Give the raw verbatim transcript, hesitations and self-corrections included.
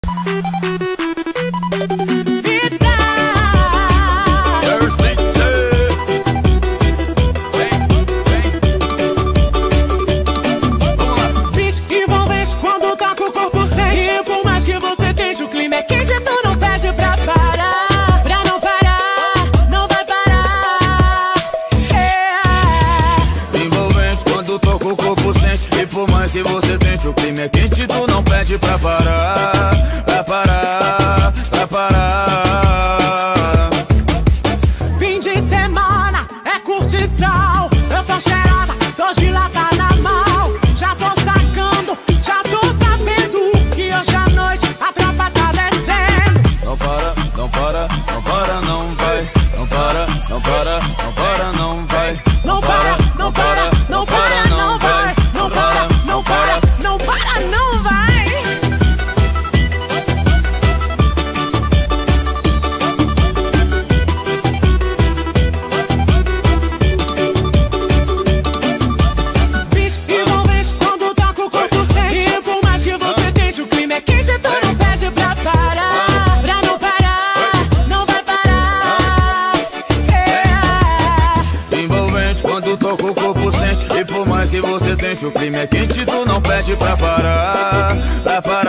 Que você tente, o clima é quente, tu não pede pra parar, pra parar, pra parar. Fim de semana é curtição, eu tô cheirosa, tô de lata na mão. Já tô sacando, já tô sabendo que hoje à noite a tropa tá descendo. Não para, não para, não para, não vai. Não para, não para, não para, não vai. Não para, não para, não para, não vai. Não para, não para, não para, não vai. Bicho envolvente quando toca o corpo sente. E por mais que você tente, o clima é quente, tu não pede pra parar. Pra não parar, não vai parar. Yeah. Envolvente quando toca o corpo sente. E por mais que você tente, o clima é quente, tu não pede pra parar, pra parar.